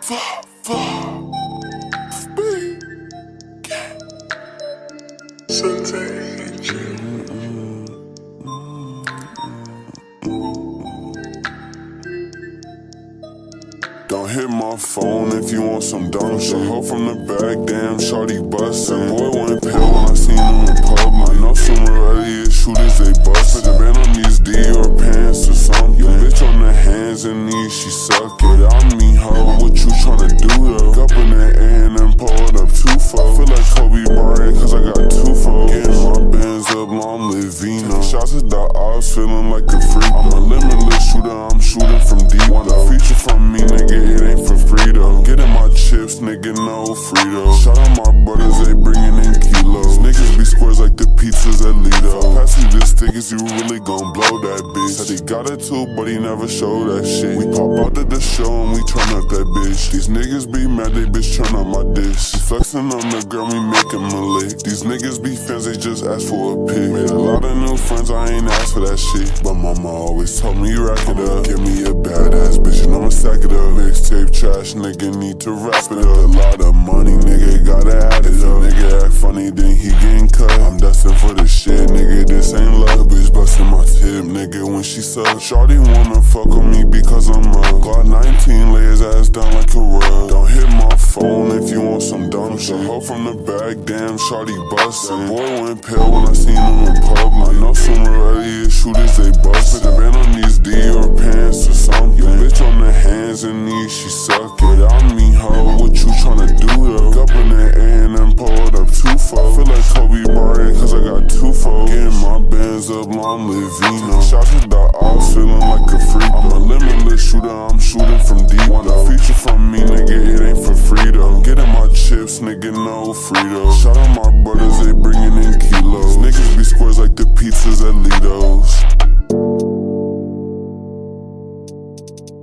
Don't hit my phone if you want some dumb shit. Hoe from the back, damn, shawty bustin'. Boy went pale when I seen him in public. I know some earlier shooters, they bustin'. Put the band on these Dior pants or something. Your bitch on the hands and knees, she suck it. I mean, hoe, what you tryna do though? Up in the air and then pull it up 2-4. Feel like Kobe Bryant cause I got 2-4. Getting my bands up, long live Vino. Shots at the odds, feeling like a freak. I'm a limitless shooter, I'm shooting from deep. Want a feature from me, nigga, it ain't for free though. Getting my chips, nigga, no Frito. Shout out my brothers, they bringing in kilos. Niggas be squares like the pizzas at Lido. Pass me this stickers, you really gon' blow that bitch. Said he got it too, but he never showed that shit. We pop out at the show and we turn up that bitch. These niggas be mad, they bitch turn up my dish. He flexing on the girl, we make him a lick. These niggas be fans, they just ask for a pic. Made a lot of new friends, I ain't asked for that shit. But mama always told me rack it up. Give me a badass bitch and I'ma stack it up. Mixtape trash, nigga need to wrap it up. A lot of money, nigga gotta add it up. Nigga act funny, then he getting cut. I'm destined for this shit, nigga, this ain't love. Bitch bustin' my tip, nigga, when she suck. Shawty wanna fuck with me because I'm up. Got 19, lay his ass down like a rug. Don't hit my phone if you want some dumb shit. Hoe from the back, damn, shawty bustin'. Boy went pale when I seen him in public. I know some earlier shooters, they bustin'. Put the band on these Dior pants or something. Your bitch on the hands and knees, she suck it. I mean, hoe, what you tryna do though? Up in the air and then pull it up 2-4. Feel like Kobe Bryant cause I got 2-4. Getting my bands up, long live Vino. Shots at the odds, feeling like a freak. I'm a limitless shooter, I'm shooting from deep. Want a feature from me, nigga, it ain't for free though. Getting my chips, nigga, no Frito. Shout out my brothers, they bringing in kilos. Niggas be squares like the pizzas at Lido's.